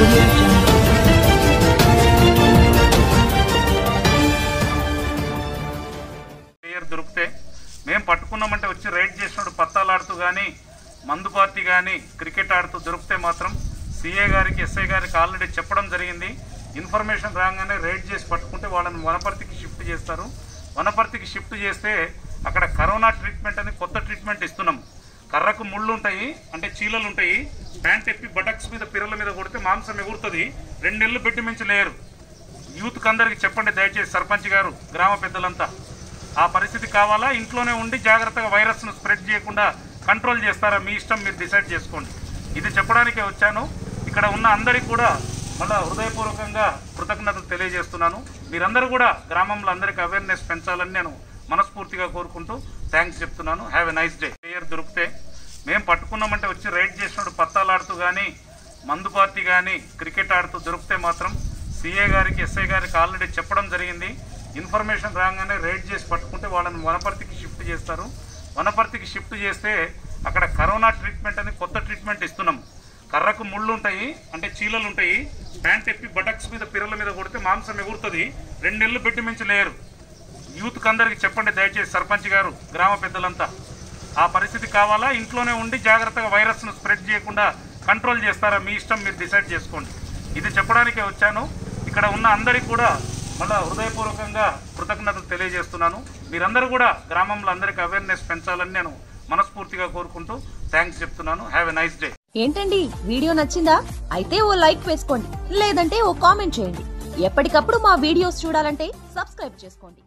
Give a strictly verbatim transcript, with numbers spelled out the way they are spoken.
audio jungle. దొరికితే మేము పట్టుకున్నామంటే వచ్చి రైడ్ చేసినప్పుడు పత్తాలాడుతూ కానీ మందు పార్టీ కానీ క్రికెట్ ఆడుతూ దొరికితే మాత్రం సీఏ గారికి ఎస్ఐ గారికి ఆల్రెడీ చెప్పడం జరిగింది. ఇన్ఫర్మేషన్ రాగానే రైడ్ చేసి పట్టుకుంటే వాళ్ళని వనపర్తికి షిఫ్ట్ చేస్తారు. వనపర్తికి షిఫ్ట్ చేస్తే అక్కడ కరోనా ట్రీట్మెంట్ అని కొత్త ట్రీట్మెంట్ ఇస్తున్నాం. కర్రకు ముళ్ళు ఉంటాయి, అంటే చీలలు ఉంటాయి. ప్యాంట్ ఎప్పి బటక్స్ మీద పిర్రల మీద కొడితే మాంసం ఎగురుతుంది. రెండు నెలలు పెట్టి మించి లేరు. యూత్కి అందరికి చెప్పండి దయచేసి, సర్పంచ్ గారు, గ్రామ పెద్దలంతా. ఆ పరిస్థితి కావాలా? ఇంట్లోనే ఉండి జాగ్రత్తగా వైరస్ను స్ప్రెడ్ చేయకుండా కంట్రోల్ చేస్తారా? మీ ఇష్టం, మీరు డిసైడ్ చేసుకోండి. ఇది చెప్పడానికే వచ్చాను. ఇక్కడ ఉన్న అందరికీ కూడా మళ్ళీ హృదయపూర్వకంగా కృతజ్ఞతలు తెలియజేస్తున్నాను. మీరందరూ కూడా గ్రామంలో అందరికీ అవేర్నెస్ పెంచాలని నేను మనస్ఫూర్తిగా కోరుకుంటూ థ్యాంక్స్ చెప్తున్నాను. Have a nice day. Player దొరికితే మేము పట్టుకున్నామంటే వచ్చి రైడ్ చేసినప్పుడు పత్తాలాడుతూ కానీ మందు పార్టీ కానీ క్రికెట్ ఆడుతూ దొరికితే మాత్రం సీఏ గారికి ఎస్ఐ గారికి ఆల్రెడీ చెప్పడం జరిగింది. ఇన్ఫర్మేషన్ రాగానే రైడ్ చేసి పట్టుకుంటే వాళ్ళని వనపర్తికి షిఫ్ట్ చేస్తారు. వనపర్తికి షిఫ్ట్ చేస్తే అక్కడ కరోనా ట్రీట్మెంట్ అని కొత్త ట్రీట్మెంట్ ఇస్తున్నాం. కర్రకు ముళ్ళు ఉంటాయి, అంటే చీలలు ఉంటాయి. ప్యాంట్ ఎప్పి బటక్స్ మీద పిర్రల మీద కొడితే మాంసం ఎగురుతుంది. రెండు నెలలు పెట్టి మించి లేరు. యూత్కి అందరికి చెప్పండి దయచేసి, సర్పంచ్ గారు, గ్రామ పెద్దలంతా. ఆ పరిస్థితి కావాలా? ఇంట్లోనే ఉండి జాగ్రత్తగా వైరస్ను స్ప్రెడ్ చేయకుండా కంట్రోల్ చేస్తారా? మీ ఇష్టం, మీరు డిసైడ్ చేసుకోండి. ఇది చెప్పడానికే వచ్చాను. ఇక్కడ ఉన్న అందరికీ కూడా మళ్ళీ హృదయపూర్వకంగా కృతజ్ఞతలు తెలియజేస్తున్నాను. మీరందరూ కూడా గ్రామంలో అందరికీ అవేర్నెస్ పెంచాలని నేను మనస్ఫూర్తిగా కోరుకుంటూ థ్యాంక్స్ చెప్తున్నాను. Have a nice day. ఏంటండి, వీడియో నచ్చిందా? అయితే ఓ లైక్ వేసుకోండి, లేదంటే ఓ కామెంట్ చేయండి. ఎప్పటికప్పుడు మా వీడియోస్ చూడాలంటే సబ్స్క్రైబ్ చేసుకోండి.